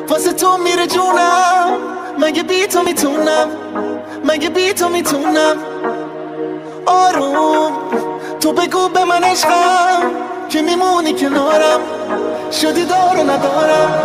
واسه تو میره جونم، مگه بی تو میتونم، مگه بی تو میتونم. آروم تو بگو به من عشقم که میمونی کنارم، شدی دار و ندارم.